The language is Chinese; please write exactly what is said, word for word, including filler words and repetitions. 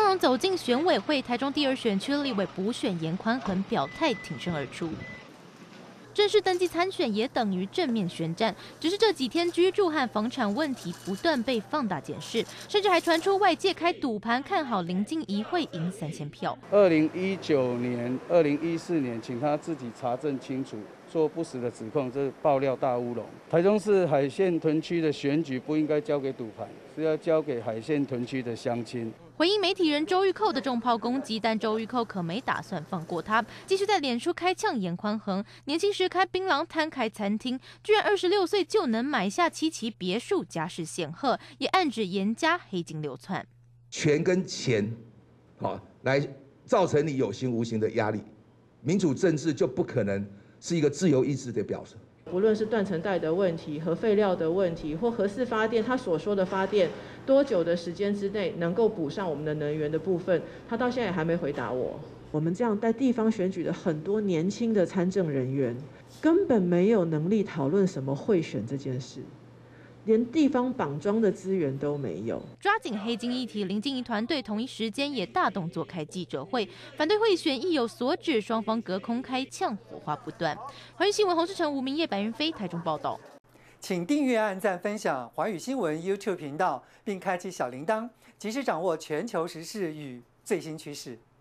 荣走进选委会，台中第二选区立委补选严宽恒表态挺身而出。 正式登记参选也等于正面宣战，只是这几天居住和房产问题不断被放大检视，甚至还传出外界开赌盘看好林静怡会赢三千票。 二零一九年、二零一四年，请他自己查证清楚，做不实的指控，这是爆料大乌龙。台中市海线屯区的选举不应该交给赌盘，是要交给海线屯区的乡亲。 回应媒体人周玉蔻的重炮攻击，但周玉蔻可没打算放过他，继续在脸书开呛严宽恒。年轻时开槟榔摊、开餐厅，居然二十六岁就能买下七期别墅，家世显赫，也暗指严家黑金流窜。 权跟钱，好来造成你有形无形的压力，民主政治就不可能是一个自由意志的表示。 无论是断层带的问题、核废料的问题，或核四发电，他所说的发电多久的时间之内能够补上我们的能源的部分，他到现在也还没回答我。我们这样在地方选举的很多年轻的参政人员，根本没有能力讨论什么贿选这件事。 连地方绑桩的资源都没有， 抓紧黑金议题，林静怡团队同一时间也大动作开记者会，反对贿选意有所指，双方隔空开呛，火花不断。华语新闻洪世成、吴明业、白云飞台中报道。 请订阅、按赞、分享华语新闻 YouTube 频道，并开启小铃铛，及时掌握全球时事与最新趋势。